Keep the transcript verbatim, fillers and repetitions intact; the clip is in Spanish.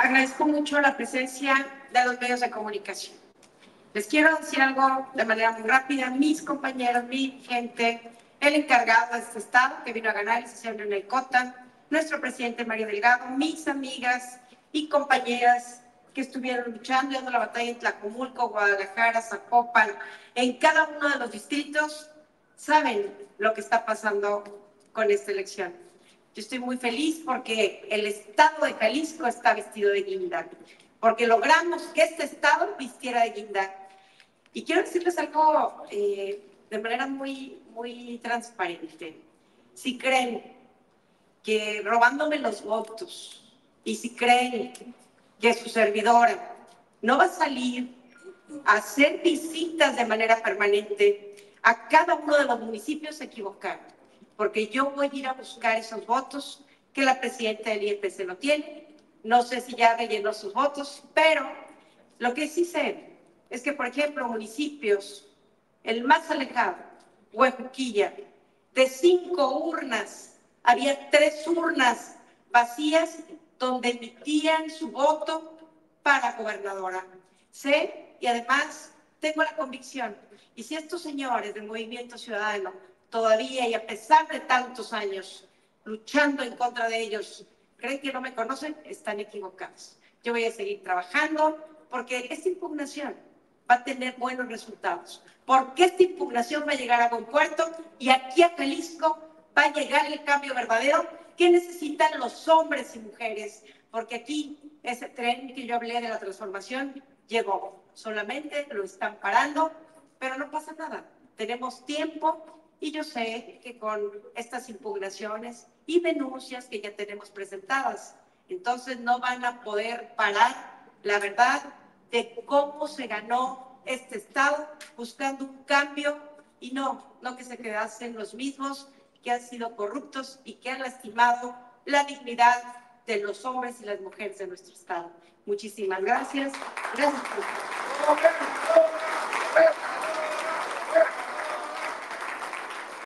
agradezco mucho la presencia de los medios de comunicación. Les quiero decir algo de manera muy rápida. Mis compañeros, mi gente, el encargado de este estado que vino a ganar, el licenciado Leonel Cota, nuestro presidente Mario Delgado, mis amigas y compañeras que estuvieron luchando, dando la batalla en Tlacomulco, Guadalajara, Zapopan, en cada uno de los distritos, saben lo que está pasando con esta elección. Yo estoy muy feliz porque el estado de Jalisco está vestido de guinda, porque logramos que este estado vistiera de guinda. Y quiero decirles algo eh, de manera muy, muy transparente. Si creen que robándome los votos y si creen que su servidora no va a salir a hacer visitas de manera permanente a cada uno de los municipios, se equivocaron, porque yo voy a ir a buscar esos votos que la presidenta del I E P C no tiene. No sé si ya rellenó sus votos, pero lo que sí sé es que, por ejemplo, municipios, el más alejado, Huejuquilla, de cinco urnas, había tres urnas vacías donde emitían su voto para gobernadora. Sé y además tengo la convicción, y si estos señores del Movimiento Ciudadano todavía y a pesar de tantos años luchando en contra de ellos, creen que no me conocen, están equivocados. Yo voy a seguir trabajando porque esta impugnación va a tener buenos resultados, porque esta impugnación va a llegar a buen puerto y aquí a Jalisco va a llegar el cambio verdadero que necesitan los hombres y mujeres, porque aquí ese tren que yo hablé de la transformación llegó, solamente lo están parando, pero no pasa nada, tenemos tiempo y yo sé que con estas impugnaciones y denuncias que ya tenemos presentadas, entonces no van a poder parar la verdad de cómo se ganó este estado buscando un cambio y no, no que se quedasen los mismos que han sido corruptos y que han lastimado la dignidad de los hombres y las mujeres de nuestro estado. Muchísimas gracias. Gracias por...